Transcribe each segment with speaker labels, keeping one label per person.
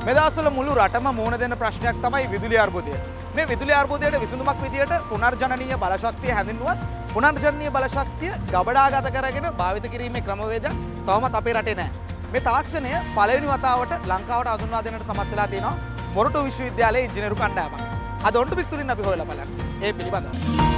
Speaker 1: මේ දවස්වල මුළු රටම මුහුණ දෙන ප්‍රශ්නයක් තමයි විදුලි අර්බුදය. මේ විදුලි අර්බුදයට විසඳුමක් විදියට පුනර්ජනනීය බලශක්තිය හැඳින්වුවත් පුනර්ජනනීය බලශක්තිය ගබඩාගත කරගෙන භාවිත කිරීමේ ක්‍රමවේද තවමත් අපේ රටේ නැහැ. මේ තාක්ෂණය පළවෙනි වතාවට ලංකාවට හඳුන්වා දෙන්නට සමත් වෙලා තියෙනවා මොරටු විශ්වවිද්‍යාලයේ ඉංජිනේරු කණ්ඩායමක්. අද ඔන්ටු පිටුරින් අපි හොයලා බලන්න. ඒ පිළිබඳව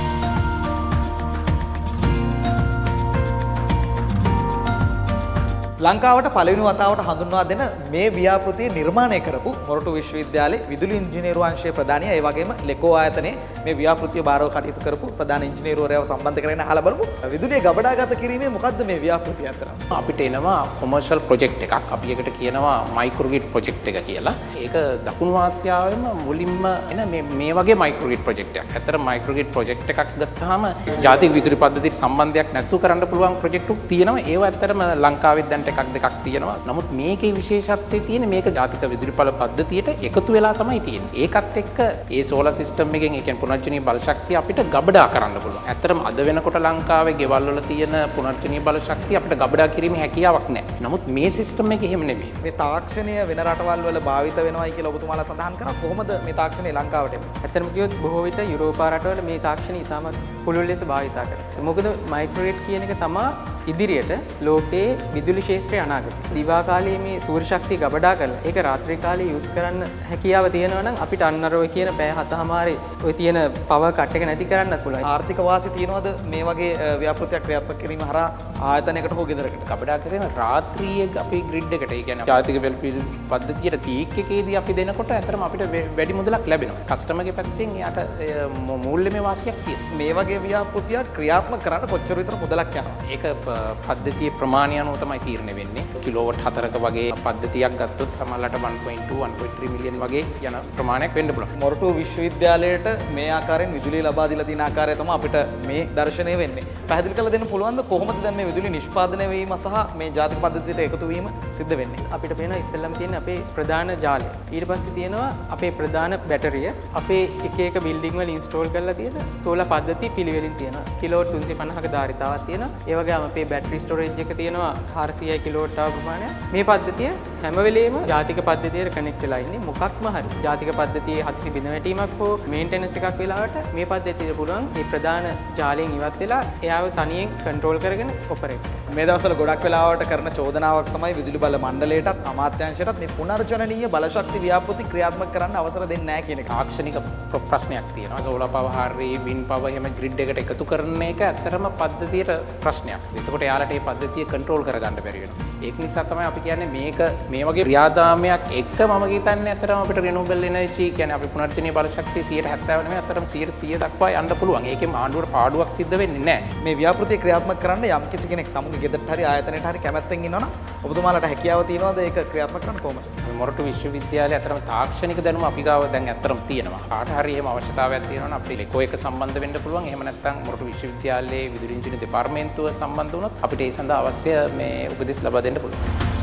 Speaker 1: ලංකාවට පළවෙනි වතාවට හඳුන්වා දෙන මේ ව්‍යාපෘතිය නිර්මාණය කරපු මොරටු විශ්වවිද්‍යාලයේ විදුලි ඉංජිනේරු අංශයේ ප්‍රධානියා ඒ වගේම ලෙකෝ ආයතනයේ මේ ව්‍යාපෘතිය බාරව කටයුතු කරපු ප්‍රධාන ඉංජිනේරුවරයව සම්බන්ධ කරගෙන අහලා බලමු. විදුලිය ගබඩාගත කිරීමේ මොකද්ද මේ ව්‍යාපෘතිය අතර?
Speaker 2: අපිට එනවා කොමර්ෂල් ප්‍රොජෙක්ට් එකක්. අපි ඒකට කියනවා මයික්‍රෝග්‍රිඩ් ප්‍රොජෙක්ට් එක කියලා. ඒක දකුණු ආසියාවේම මුලින්ම එන මේ වගේ මයික්‍රෝග්‍රිඩ් ප්‍රොජෙක්ට් එකක්. ඇත්තට මයික්‍රෝග්‍රිඩ් ප්‍රොජෙක්ට් එකක් ගත්තාම ජාතික විදුලි පද්ධතියට සම්බන්ධයක් නැතුව කරන්න පුළුවන් ප්‍රොජෙක්ට් උක් තියෙනවා. ඒව ඇත්තටම ලංකාවෙත් දැන් එකක් දෙකක් තියෙනවා. නමුත් මේකේ විශේෂත්වය තියෙන්නේ මේක ජාතික විදුලිපළ පද්ධතියට එකතු වෙලා තමයි තියෙන්නේ. ඒකත් එක්ක ඒ සෝලර් සිස්ටම් එකෙන් ඒ කියන්නේ පුනර්ජනනීය බලශක්තිය අපිට ගබඩා කරන්න පුළුවන්. ඇත්තටම අද වෙනකොට ලංකාවේ ගෙවල් වල තියෙන පුනර්ජනනීය බලශක්තිය අපිට ගබඩා කිරීමේ හැකියාවක් නැහැ. නමුත් මේ සිස්ටම් එක එහෙම නෙමෙයි.
Speaker 1: මේ තාක්ෂණය වෙන රටවල් වල භාවිත වෙනවයි කියලා ඔබතුමාලා සඳහන් කරා. කොහොමද මේ තාක්ෂණය ලංකාවට එන්නේ?
Speaker 3: ඇත්තටම කිව්වොත් බොහෝ විට යුරෝපා රටවල මේ තාක්ෂණය ඉතාමත් පුළුල් ලෙස භාවිතා කරනවා. මොකද මයික්‍රෝග්‍රිඩ් කියන එක තමයි ඉදිරියට ලෝකයේ විදුලි ශේෂ්ත්‍රයේ අනාගතය. දිවා කාලයේ මේ සූර්ය ශක්තිය ගබඩා කරලා ඒක රාත්‍රී කාලේ යූස් කරන්න හැකියාව තියෙනවා නම් අපිට අන්නර ඔය කියන පැය 7:00මාරේ ඔය තියෙන පවර් කට් එක නැති කරන්නත් පුළුවන්.
Speaker 1: ආර්ථික වාසි තියනවද මේ වගේ ව්‍යාපෘතියක් ක්‍රියාත්මක කිරීම හරහා ආයතනයකට හෝ ගෙදරකට?
Speaker 2: ගබඩා කරන රාත්‍රියේ අපේ ග්‍රිඩ් එකට ඒ කියන්නේ ජාතික විදුලි පද්ධතියට පීක් එකේදී අපි දෙනකොට ඇත්තටම අපිට වැඩි මුදලක් ලැබෙනවා. කස්ටමර්ගේ පැත්තෙන් එයාට මූල්‍යමය වාසියක් තියෙනවා.
Speaker 1: මේ වගේ ව්‍යාපෘතියක් ක්‍රියාත්මක කරන්න කොච්චර විතර මුදලක් යනවා?
Speaker 2: ඒක පද්ධතියේ ප්‍රමාණය අනුව තමයි තීරණය වෙන්නේ. කිලෝවොට් 4ක වගේ පද්ධතියක් ගත්තොත් සමහරවිට 1.2 1.3 මිලියන් වගේ යන ප්‍රමාණයක් වෙන්න පුළුවන්.
Speaker 1: මොරටු විශ්වවිද්‍යාලයට මේ ආකාරයෙන් විදුලිය ලබා දීලා තියෙන ආකාරය තමයි අපිට මේ දර්ශනය වෙන්නේ. පැහැදිලි කරලා දෙන්න පුළුවන්ද කොහොමද දැන් මේ විදුලි නිෂ්පාදනය වීම සහ මේ ජාතික පද්ධතියට එකතු වීම සිද්ධ වෙන්නේ?
Speaker 3: අපිට පේනවා ඉස්සෙල්ලාම තියෙන අපේ ප්‍රධාන ජාලය. ඊට පස්සේ තියෙනවා අපේ ප්‍රධාන බැටරිය. අපේ එක එක බිල්ඩින් වල ඉන්ස්ටෝල් කරලා තියෙන සෝලාර් පද්ධතිය පිළිවෙලින් තියෙනවා. කිලෝවොට් 350ක ධාරිතාවක් තියෙනවා. ඒ වගේම අපේ බැටරි ස්ටෝරේජ් එක තියෙනවා 400 කිලෝවොට් ප්‍රමාණයක්. මේ පද්ධතිය හැම වෙලේම ජාතික පද්ධතියට කනෙක්ට් වෙලා ඉන්නේ. මොකක්ම හරි ජාතික පද්ධතියේ හදිසි බිඳ වැටීමක් හෝ මේන්ටෙනන්ස් එකක් වෙලාවට මේ පද්ධතියට පුළුවන් මේ ප්‍රධාන ජාලයෙන් ඉවත් වෙලා එයාව තනියෙන් කන්ට්‍රෝල් කරගෙන ඔපරේට් කරන්න.
Speaker 1: මේ දවස්වල ගොඩක් වෙලාවට කරන චෝදනාවක් තමයි විදුලි බල මණ්ඩලයටත් අමාත්‍යාංශයටත් මේ පුනර්ජනනීය බලශක්ති ව්‍යාපෘති ක්‍රියාත්මක කරන්න අවසර දෙන්නේ නැහැ කියන එක.
Speaker 2: තාක්ෂණික ප්‍රශ්නයක් තියෙනවා. සෝලාර් පවර් හරි වින් පවර් එහෙම ග්‍රිඩ් එකට එකතු කරන එක ඇත්තටම පද්ධතියට ප්‍රශ්නයක්. එතකොට යාලට මේ පද්ධතිය කන්ට්‍රෝල් කරගන්න බැරි වෙනවා. ඒක නිසා තමයි අපි කියන්නේ මේක මේ වගේ ක්‍රියාදාමයක් එක්ක මම හිතන්නේ ඇත්තටම අපිට රිනියුබල් එනර්ජි කියන්නේ අපි පුනර්ජනනීය බලශක්තිය 70% නෙමෙයි ඇත්තටම 100% දක්වා යන්න පුළුවන්. ඒකෙන් ආණ්ඩුවට පාඩුවක් සිද්ධ වෙන්නේ නැහැ.
Speaker 1: මේ ව්‍යාපෘතිය ක්‍රියාත්මක කරන්න යම් කිසි කෙනෙක් තමුගේ ගෙදරට හරි ආයතනයට හරි කැමැත්තෙන් ඉන්නවනම් ඔබතුමාලාට හැකියාව තියෙනවද ඒක ක්‍රියාත්මක කරන්න කොහොමද?
Speaker 2: මොරටු විශ්වවිද්‍යාලයේ ඇත්තටම තාක්ෂණික දැනුම අපි ගාව දැන් ඇත්තටම තියෙනවා. කාට හරි එහෙම අවශ්‍යතාවයක් තියෙනවා නම් අපිට ලෙකෝ එක සම්බන්ධ වෙන්න පුළුවන්. එහෙම නැත්නම් මොරටු විශ්වවිද්‍යාලයේ විදුලි ඉංජිනේරු දෙපාර්තමේන්තුව සම්බන්ධ වුණොත් අපිට ඒ සඳහා අවශ්‍ය මේ උපදෙස් ලබා දෙන්න පුළුවන්.